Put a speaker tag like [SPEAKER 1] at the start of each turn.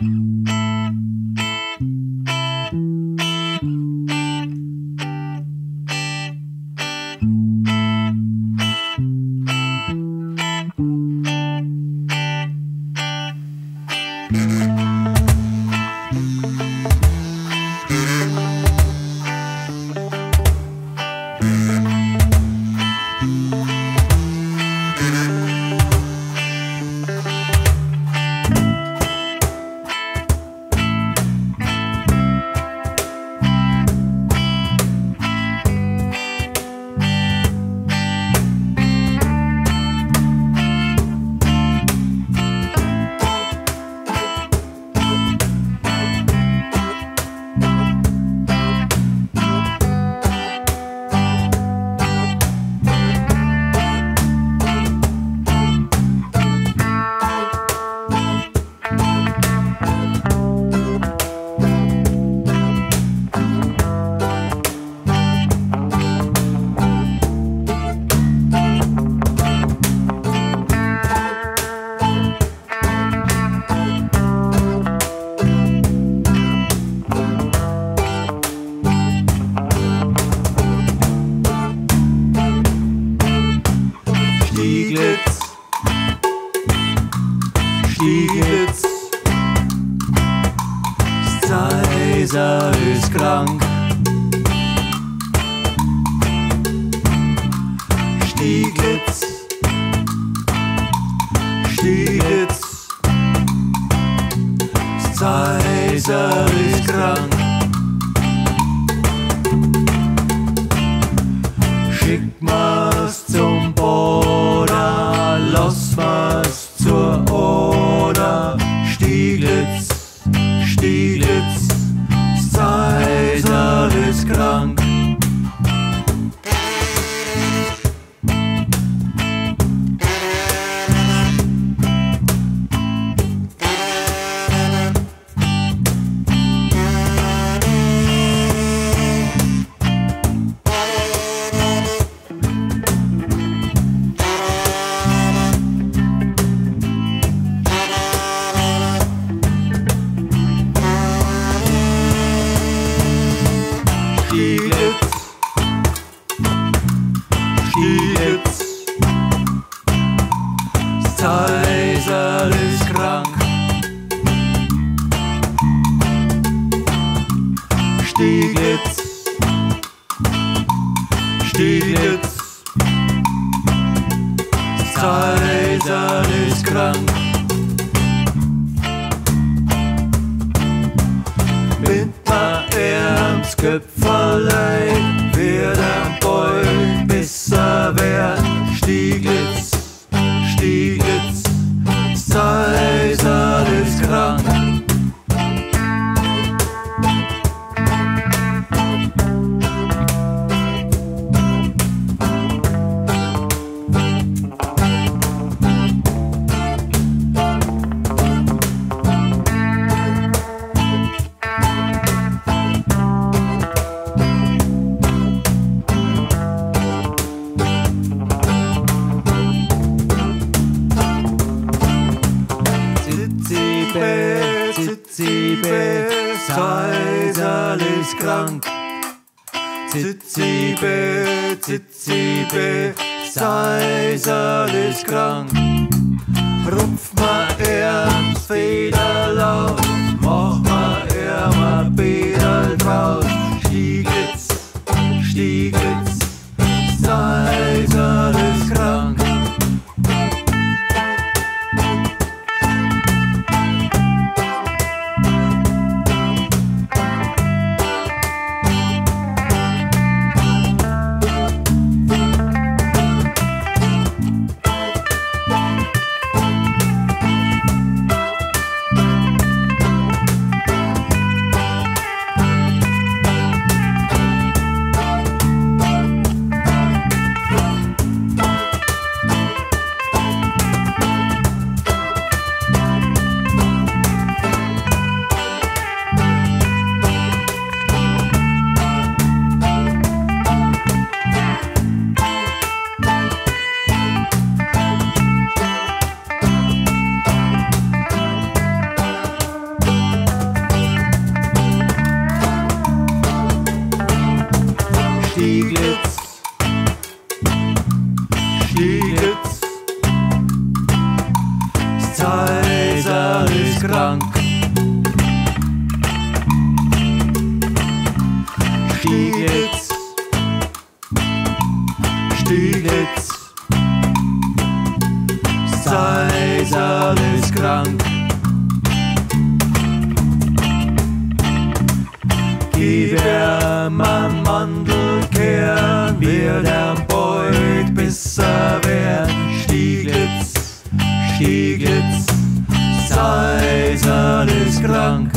[SPEAKER 1] Stieglitz, Zeiser ist krank. Stieglitz, Stieglitz, Zeiser ist krank. Schick mal's zum Boden, lass mal's zur Oder. Stieglitz, Stieglitz, Zeiser ist krank. Stieglitz, Zeiser ist krank. Stieglitz, Stieglitz, Zeiser ist krank. Mit ma ernst Köpferlei wird ein Boy besser werden. Stieglitz, Stieglitz, Zeiser ist krank. Zizibe, Zeiser ist krank. Zizibe, Zizibe, Zeiser ist krank. Rupf ma ernst Federlauf, mach ma ma Pedal draus. Stieglitz, Stieglitz, Zeiser ist krank. Stieglitz, Stieglitz, Seisal ist krank. Gib ihm am Mandelkern, wird am Beut besser werden. Stieglitz, Stieglitz, Seisal ist krank.